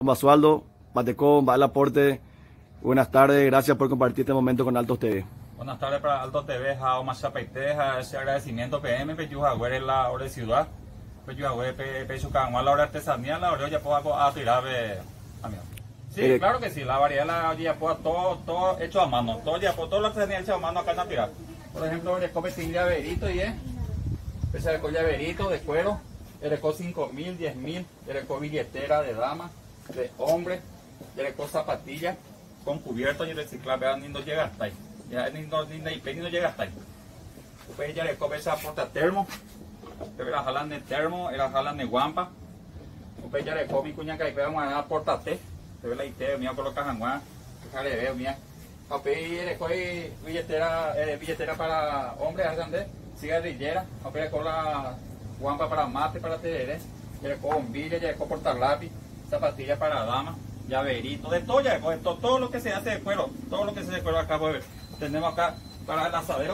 Basualdo, Matecón, va al aporte. Buenas tardes, gracias por compartir este momento con Altos TV. Buenas tardes para Altos TV, Jao Chapaiteja, ese agradecimiento PM, Peyujaguer en la hora de ciudad, Peyujaguer, Peyucaguán, la hora de artesanía, la hora ya puedo a tirar, amigo. Sí, claro que sí, la variedad la ya puedo todo hecho a mano, todo lo que tenía hecho a mano acá en la tirar. Por ejemplo, el Eco sin llaverito y ese Eco llaverito de cuero, el Eco 5.000, 10.000, el Eco billetera de dama, de hombre, el Eco zapatilla con cubierto y reciclable, ni no llega hasta ahí. Ya ni no llega hasta ahí. Después ya le coge esa porta termo, pero la jalan de termo, la jalan de guampa. Después ya le coge mi cuña que hay una porta té, pero la idea mía coloca janguá, que le veo mía. Después le coge billetera para hombres, grande, cigarrillera, después le coge la guampa para mate, para tereré, ya le coge bombilla, ya le coge porta lápiz, zapatillas para damas, llaverito, de todo ya le coge todo lo que se hace de cuero, todo lo que se hace de cuero acá puede ver. Tenemos acá para el asadero,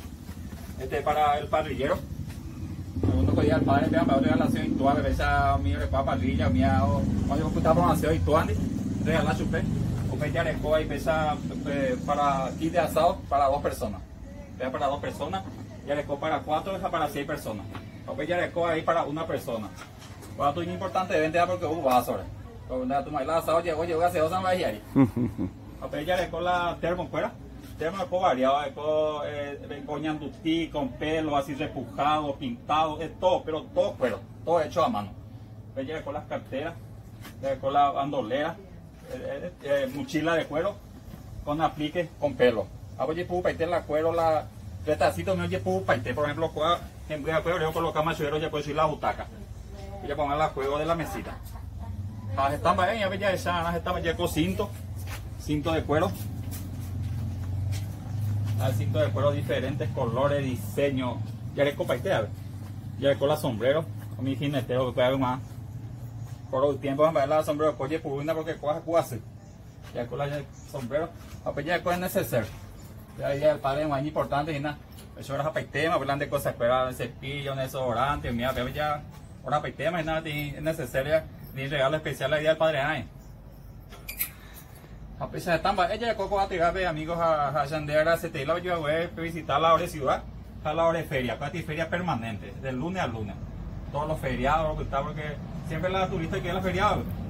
para el parrillero. Segundo que día el padre me va a regalar la y tú a beber esa mía de parrilla, mía o yo estaba con aseo y tú andes, regalar chupé. O ya le coge y pesa para kit de asado para 2 personas. Para 2 personas, ya le coge para 4, deja para 6 personas. O ya le coge ahí para 1 persona. Cuando es importante vende porque vas ahora. Cuando tu maíz asado llegó a hacer 2 años y ahí. O ya le coge la termo fuera. Tenemos eco variado, eco ñandutí, con pelo así repujado, pintado, todo, pero todo cuero, todo hecho a mano. Ella con las carteras, con la bandolera, mochila de cuero, con aplique, con pelo. Ahora yo puedo paitear la cuero, la retacito mío, yo puedo paitear, por ejemplo, en vez de cuero, yo coloco más suero, ya puedo decir la butaca. Y ya pongo la juego de la mesita. Las estampas, ya esa, las estampas, ya con cinto de cuero. Hay cinto de cuero diferentes colores, diseños. Ya le copa ya le cola sombrero, con mi jinetero que puede haber más. Por el tiempo van a ver la sombrero, coge por una porque coge cuase. Ya con la sombrero, pues ya con neceser. Ya el padre más importante y nada. Eso era paitema, hablan de cosas, pero el cepillo, un desodorante, mira, pero ya ahora paitema y nada, es necesario ni regalo especial la día del padre ahí. A pesar de tamba, ella le coco a tirar amigos a Shandera, se te la yo voy a visitar la hora de ciudad, a la hora de feria, casi feria permanente, de lunes a lunes. Todos los feriados, lo que está, porque siempre la turista quiere la feriado.